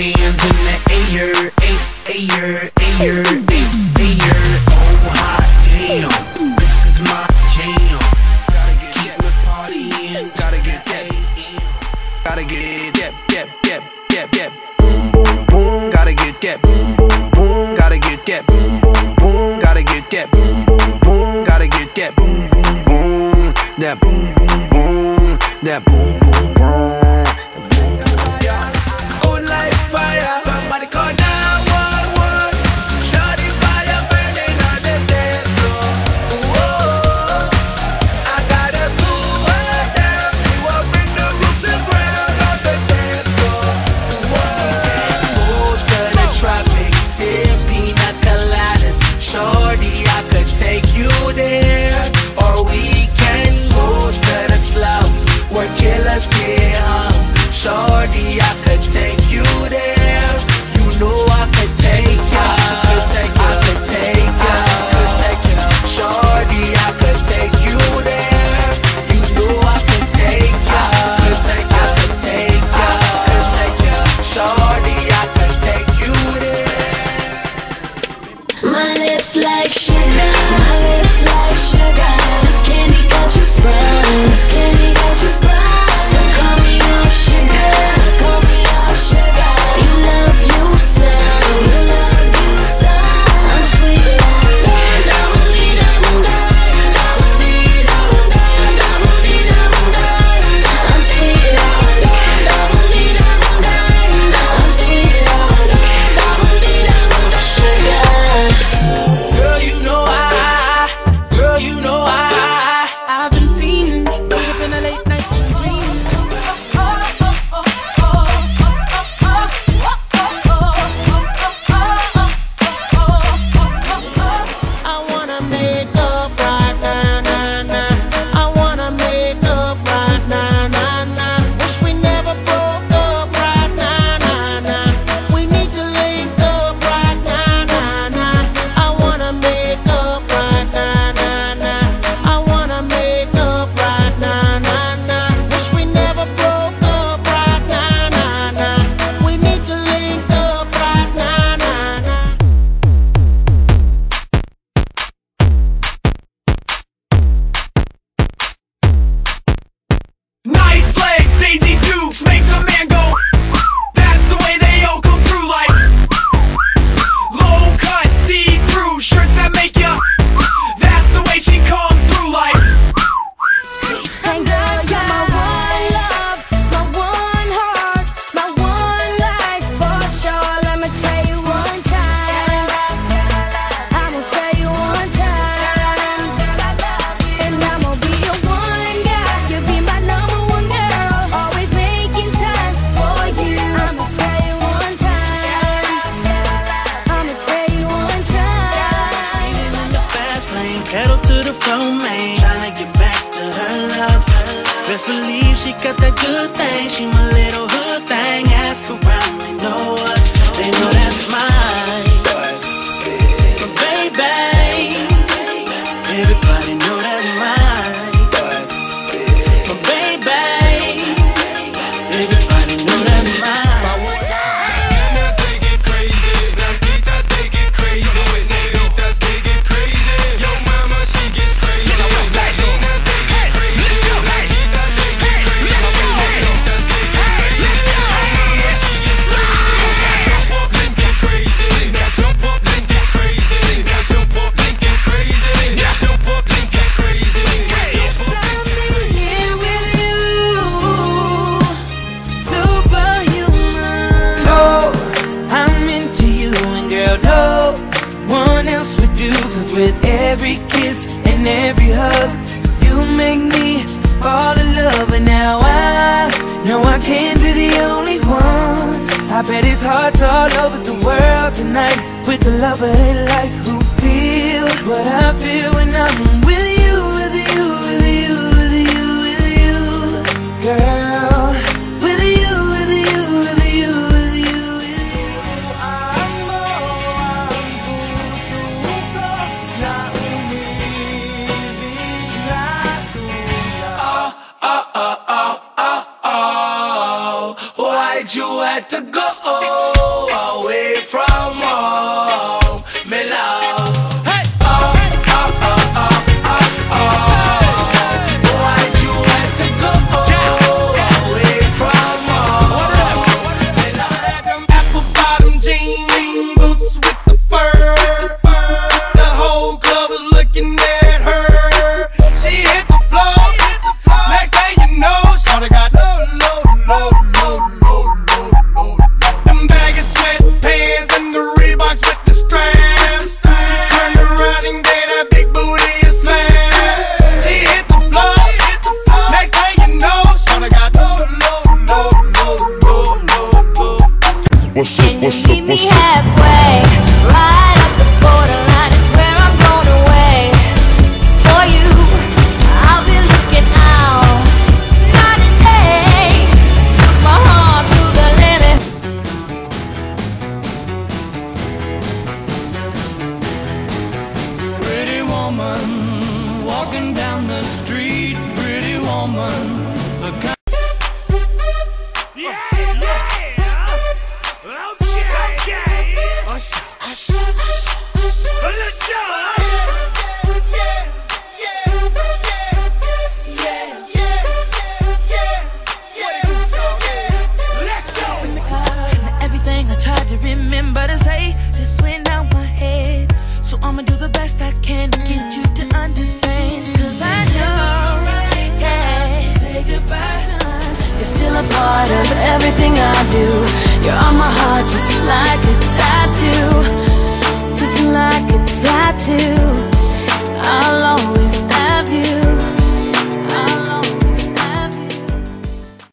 hands in the air, air, air, air. Oh hot damn, this is my jam. Gotta keep the party in, gotta get that in. Gotta get that boom boom boom. Gotta get that boom boom boom. Gotta get that boom boom boom. Gotta get that boom boom boom. Gotta get that boom boom boom. That boom boom boom. That boom boom boom. Oh, like fire. Somebody call 911. Shawty fire burning on the dance floor. Whoa, I gotta cool her down. She will bring the roof to ground on the dance floor. Whoa, move to the tropics, sip pina coladas. Shorty, I could take you there, or we can move to the slums where killers get hung. Shorty, I could take you there. You know I could take ya. I could take ya. Shorty, I could take you there. You know I could take ya. I could take ya. Shorty, I could take you there. My lips like sugar. My lips like sugar. This candy got you sprung. This candy got you sprung. So call me on sugar. So call me on sugar. You love you some. You love you some. I'm sweet like I'm sweet like sugar. Girl, you know I've been fiending. Wake up in the late night dreaming. I wanna make up right now, nah, nah. I wanna make up right now, nah, nah. Wish we never broke up right now, nah, nah. We need to link up right now, nah, nah. I wanna make up right now, nah, nah. I wanna make up right now, nah, nah. Wish we never broke up right now, nah, nah. We need to link up right now, nah, nah. Nice legs, Daisy Dukes, makes a man go. That's the way they all come through, like low cut, see-through shirts that make ya. That's the way she come through, like. Hey girl, you're my one love, my one heart, my one life for sure. Let me tell you one time. I'ma tell you one time. And I'ma be your one guy. You'll be my number one girl. Always making time for you. I'ma tell you one time. I'ma tell you one time. In the fast lane, pedal to the floor, man. Tryna get back to her love. Best believe she got that good thing. She my little hood thing. Ask around, they know us. They know that's mine. But baby, everybody know that's mine. But baby, everybody know that's mine. Here with you, superhuman. Oh, I'm into you, and girl, no one else would do. Cause with every kiss and every hug, you make me fall in love. And now I know I can't be the only one. I bet it's hearts all over the world tonight with the lover they like, who feels what I feel when I'm with you, with you, with you, with you, with you, girl. With you, with you, with you, with you, with you. Why'd you have to go? What's Can up, you what's meet up, me what's up? halfway? Right up the borderline is where I'm going away. For you, I'll be looking out night and day. Took my heart to the limit. Pretty woman, walking down the street. Pretty woman, the kind. Yeah, yeah. Okay, okay. Let's go. Let's go. Everything I tried to remember to say just